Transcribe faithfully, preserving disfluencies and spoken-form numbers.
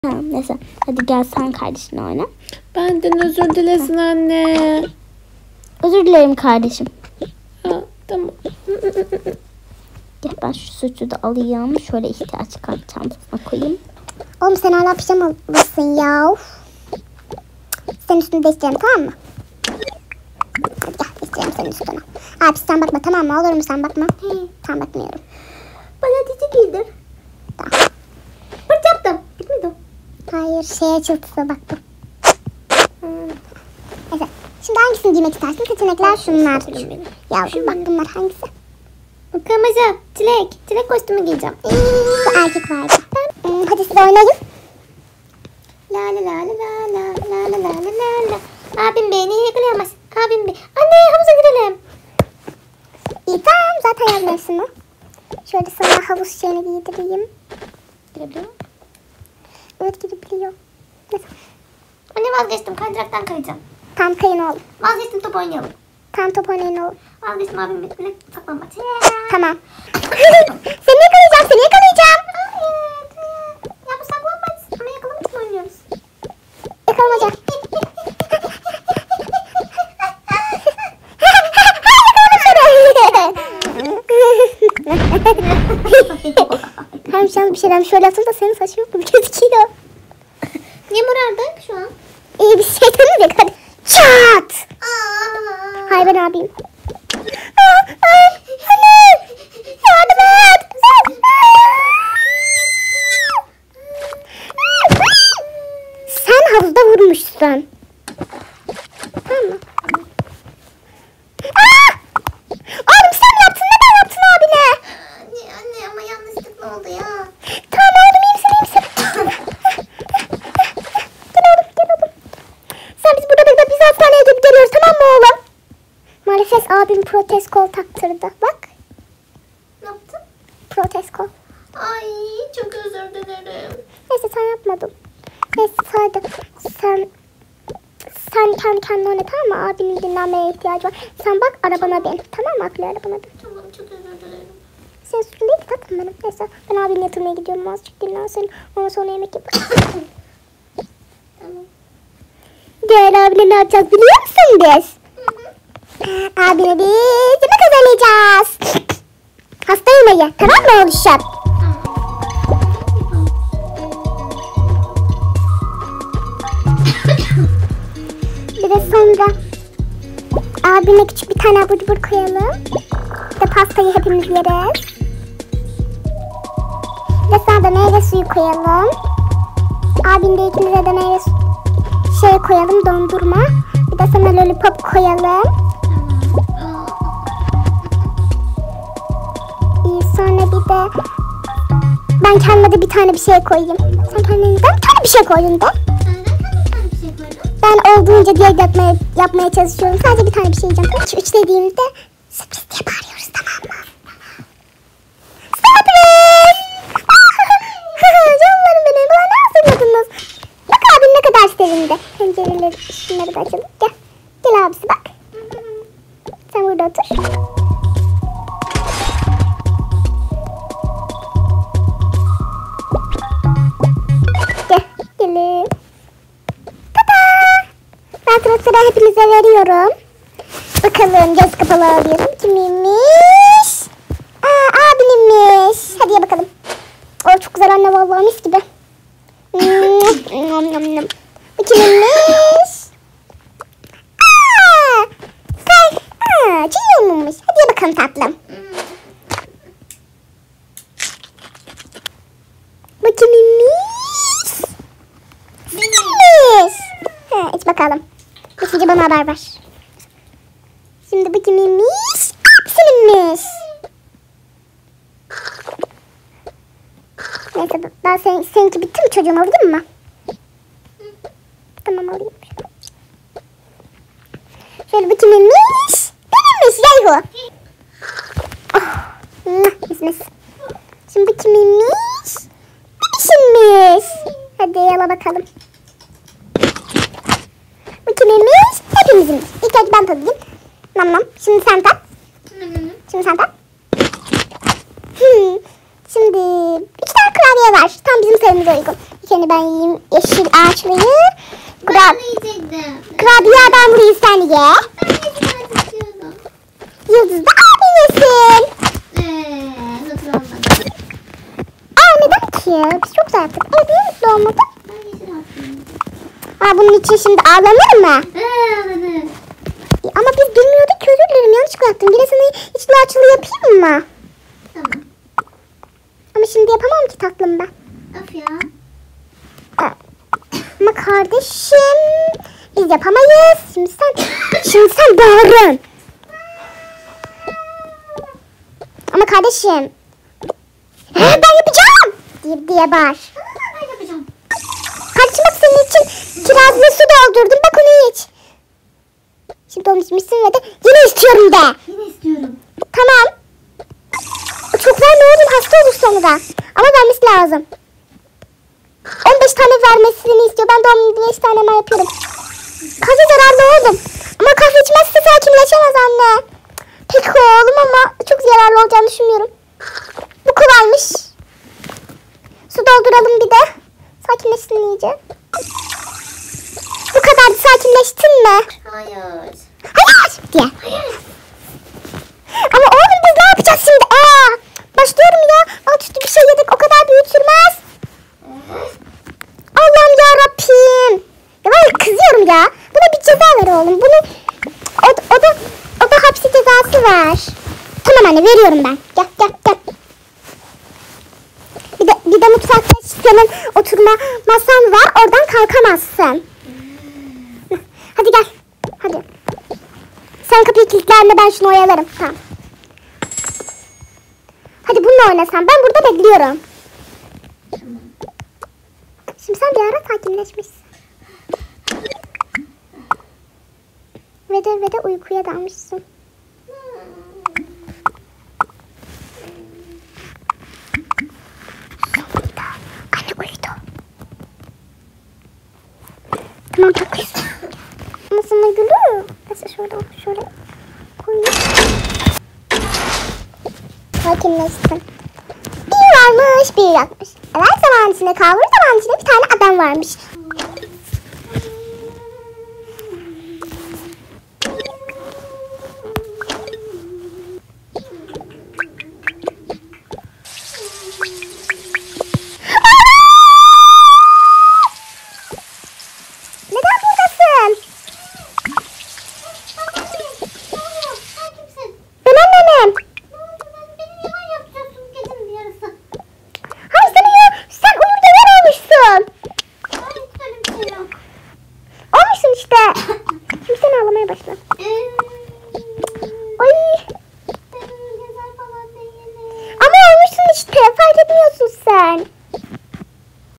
Ha, neyse hadi gel sen kardeşinle oyna. Benden özür dilesin anne. Özür dilerim kardeşim. Ha, tamam. Gel ben şu sütü de alayım. Şöyle ihtiyaç kart çantasına koyayım. Oğlum sen hala pijamalısın ya. Senin üstünü değiştirelim, tamam mı? Hadi gel değiştirelim senin üstünü. Abi sen bakma, tamam mı? Olur mu, sen bakma? He. Tamam, bakmıyorum. Bana dizi giydir. Tamam. Pırt yaptım. Bitmedi o. Hayır, şey açıltısı bak bu. Hmm. Neyse. Şimdi hangisini giymek istersin? Seçenekler şunlar. Yavrum bak bunlar hangisi? Kırmızı. Çilek. Çilek kostümü giyeceğim. Ee, bu erkek vardı. Hmm, hadi siz oynayın. La la la la la la la la la la la. Abim beni yakalayamaz. Abim beni. Anne havuza girelim. İyi tamam, zaten yaz mevsimi. Şöyle sana havuz şeyini giydireyim. Girebiliyor mu? Evet, girebiliyor. Neyse. Anne vazgeçtim. Kaydıraktan kayacağım. Tam kayın oğlum. Vazgeçtim, top oynayalım. Tam top oynayın oğlum. Vazgeçtim abim beni. Saklanmaç. Tamam. Seni yakalayacağım, seni yakalayacağım. Ya bu saklanmaç. Ama yakalamak için oynuyoruz. Yakalamaca. Hem şu an bir şeyden şöyle yaptım da senin saçın yok mu gözüküyor. Niye morardık şu an? İyi bir şeytanız ya, hadi. Çat. Aa. Hayır ben abiyim. Aa, ay, anne. Yardım et. Sen havuzda vurmuşsun. Tamam mı? Aa! Oğlum sen yaptın, neden yaptın abine? Anne, anne ama yanlışlıkla oldu ya. Tamam oğlum, iyimsin iyimsin. Gel oğlum, gel oğlum. Sen biz burada bekle, biz hastaneye gidip geliyoruz, tamam mı oğlum? Maalesef abim protez kol taktırdı. Bak, Ne yaptın? protez kol. Ay çok özür dilerim. Neyse sen yapmadın. Neyse hadi sen sen kendi kendine oyna, tamam mı? Abinin dinlenmeye ihtiyacı var. Sen bak, arabana bin. Tamam mı? Aklı arabana bin. Tamam çok özür dilerim. Sen suçlu değil ki tatlım benim. Neyse ben abini yatırmaya gidiyorum. Azıcık dinlensin. Ondan sonra yemek yaparım. Tamam. Diğer abine ne yapacağız biliyor musun biz? Abine biz yemek hazırlayacağız. Hasta yemeği. Tamam mı oğluşum? Bir de sonra abine küçük bir tane abur cubur koyalım. Bir de pastayı hepimiz yeriz. Bir de sana da meyve suyu koyalım. Abin de ikimize de meyve suyu şey koyalım, dondurma. Bir de sana lollipop koyalım. İyi, sonra bir de ben kendime de bir tane bir şey koyayım. Sen kendine bir tane bir şey koydun da. Ben olduğunca diyet yapmaya, yapmaya çalışıyorum. Sadece bir tane bir şey yiyeceğim. üç üç dediğimde sürpriz diye bağırıyoruz, tamam mı? Sürpriz! Canlarım benim. Bana ne hazırladınız? Bak abin ne kadar sevindi. Pencereleri, şunları da açalım. Gel. Gel abisi bak. Sen burada otur. Gel. Gelin. Ben sıra sıra hepinize veriyorum. Bakalım, göz kapalı alıyorum. Kimiymiş? Aa, abininmiş. Hadi ye bakalım. O çok güzel anne, vallahi mis gibi. Bu kiminmiş? Aa, sen, aa, Cino'mmuş. Hadi ye bakalım tatlım. Bu kiminmiş? Kimmiş? Ha, iç bakalım. İçince bana haber ver. Şimdi bu kiminmiş? Abisininmiş. Neyse ben sen, seninki bitti mi çocuğum, alayım mı? Tamam alayım. Şöyle bu kiminmiş? Benimmiş yayhu. Oh, mis mis. Şimdi bu kiminmiş? Bebişimmiş. Hadi yala bakalım. Bu kiminmiş? Hepimizinmiş. İlk önce ben tadayım. Nam nam. Şimdi sen tat. Şimdi sen tat. Hmm. Şimdi iki tane klavye var. Tam bizim sayımıza uygun. dikeni ben yiyeyim. Yeşil ağaçlıyı. Ben Kurab de yiyecektim. kurabiye ben burayı sen ye. Ben de yiyecektim istiyordum. Yıldız da abi yesin. Eee nasıl olmadı? Aa neden ki? Biz çok güzel yaptık. Evet niye mutlu olmadın? Ben yeşil attım. Aa bunun için şimdi ağlanır mı? Eee anladım. E, Ama biz bilmiyorduk ki, özür dilerim, yanlışlıkla yaptım. Yine sana içli açılı yapayım mı? Tamam. Ama şimdi yapamam ki tatlım ben. Of ya. Aa, Ama kardeşim biz yapamayız. Şimdi sen şimdi sen bağırın. Ama kardeşim "He, ben yapacağım diye, diye bağır. Ben yapacağım. Kardeşim bak senin için kirazlı su doldurdum, bak onu iç. Şimdi onu içmişsin ve de yine istiyorum de. Yine istiyorum. Tamam. Çok verme oğlum, hasta olur sonra. Ama vermesi lazım. on beş tane vermesini istiyor. Ben de on beş tane hemen yapıyorum. Kahve zararlı oğlum. Ama kahve içmezse sakinleşemez anne. Peki oğlum ama çok zararlı olacağını düşünmüyorum. Bu kolaymış. Su dolduralım bir de. Sakinleşsin iyice. Bu kadar, sakinleştin mi? Hayır. Hayır diye. Hayır. Ama oğlum biz ne yapacağız şimdi? Aa, başlıyorum ya. Alt üstü bir şey yedik, o kadar büyütülmez. Allah'ım ya Rabbim. Ya ben kızıyorum ya. Buna bir ceza ver oğlum. Bunu o, o da o da hapsi cezası ver. Tamam anne, veriyorum ben. Gel gel gel. Bir de bir de mutfakta senin oturma masan var. Oradan kalkamazsın. Hadi gel. Hadi. Sen kapıyı kilitlerle, ben şunu oyalarım. Tamam. Hadi bununla oynasan. Ben burada bekliyorum. Şimdi sen bir ara sakinleşmişsin. Ve de ve de uykuya dalmışsın. Sonunda anne uyudu. Tamam tatlısın. Ama sana gülüyor. Neyse şöyle şöyle koyayım. Sakinleşsin. Bir varmış, bir yokmuş. Evet, zaman içinde kavur, zaman içinde bir tane adam varmış. Neden buradasın? Sen kimsin? Ben annenim. Ne oldu? Ben, beni yalan yapacaksın gecenin yarısı. Hayır sen, uyu, sen uyurda yer olmuşsun. Hayır öyle bir şey yok. Olmuşsun işte. Şimdi sen ağlamaya başla. Eee. Ay. Ben güzel falan değilim. Ama olmuşsun işte, fark etmiyorsun sen.